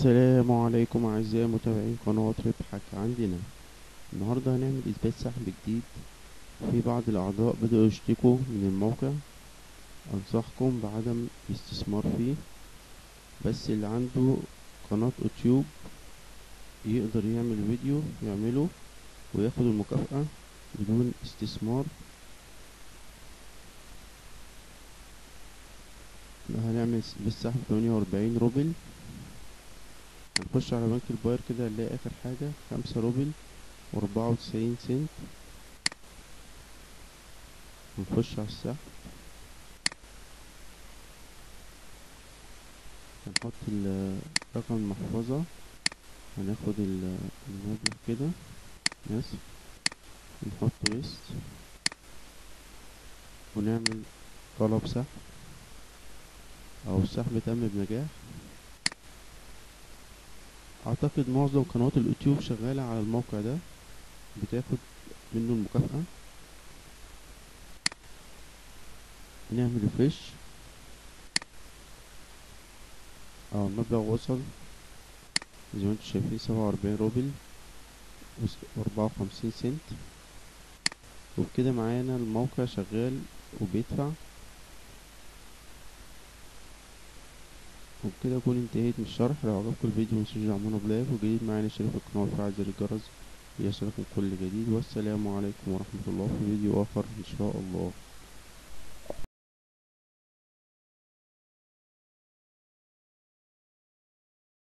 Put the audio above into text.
السلام عليكم أعزائي متابعين قناة ربحك عندنا. النهاردة هنعمل إثبات سحب جديد. في بعض الأعضاء بدأوا يشتكوا من الموقع، أنصحكم بعدم الاستثمار فيه. بس اللي عنده قناة يوتيوب يقدر يعمل فيديو يعمله وياخد المكافأة بدون استثمار. هنعمل إثبات سحب 48 روبل. هنخش على بنك الباير كده هنلاقي آخر حاجة 5 روبل و94 سنت. هنخش على السحب، هنحط رقم المحفظة، هناخد المبلغ كده بس، نحط ويست ونعمل طلب سحب او السحب تم بنجاح. اعتقد معظم قنوات اليوتيوب شغالة على الموقع ده بتاخد منه المكافأة. نعمل ريفريش، المبلغ وصل زي ما انتم شايفين 47 روبل و54 سنت. وبكده معانا الموقع شغال وبيدفع. وبكده اكون انتهيت من الشرح. لو عجبكم الفيديو متنسوش تدعمونا بلايك، وجديد معانا اشترك في القناة وفعل زر الجرس ليصلكم كل جديد. والسلام عليكم ورحمة الله في فيديو آخر إن شاء الله.